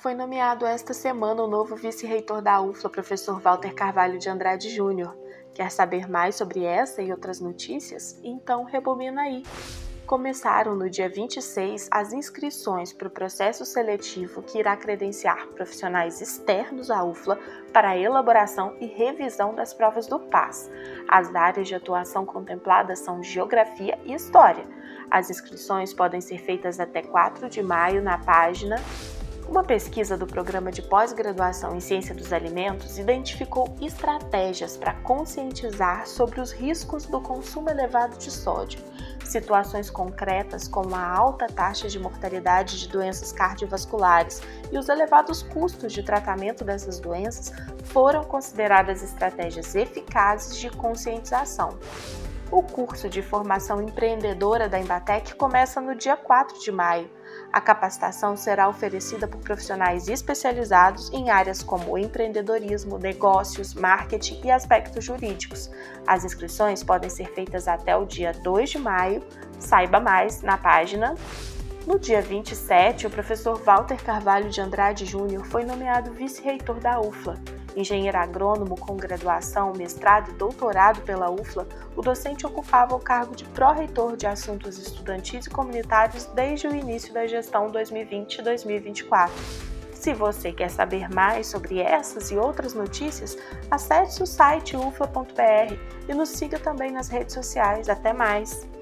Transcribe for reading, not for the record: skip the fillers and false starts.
Foi nomeado esta semana o novo vice-reitor da UFLA, professor Walter Carvalho de Andrade Júnior. Quer saber mais sobre essa e outras notícias? Então rebobina aí. Começaram no dia 26 as inscrições para o processo seletivo que irá credenciar profissionais externos à UFLA para a elaboração e revisão das provas do PAS. As áreas de atuação contempladas são Geografia e História. As inscrições podem ser feitas até 4 de maio na página. Uma pesquisa do Programa de Pós-Graduação em Ciência dos Alimentos identificou estratégias para conscientizar sobre os riscos do consumo elevado de sódio. Situações concretas como a alta taxa de mortalidade de doenças cardiovasculares e os elevados custos de tratamento dessas doenças foram consideradas estratégias eficazes de conscientização. O curso de formação empreendedora da Embatec começa no dia 4 de maio. A capacitação será oferecida por profissionais especializados em áreas como empreendedorismo, negócios, marketing e aspectos jurídicos. As inscrições podem ser feitas até o dia 2 de maio. Saiba mais na página. No dia 27, o professor Walter Carvalho de Andrade Júnior foi nomeado vice-reitor da UFLA. Engenheiro agrônomo com graduação, mestrado e doutorado pela UFLA, o docente ocupava o cargo de pró-reitor de assuntos estudantis e comunitários desde o início da gestão 2020-2024. Se você quer saber mais sobre essas e outras notícias, acesse o site ufla.br e nos siga também nas redes sociais. Até mais!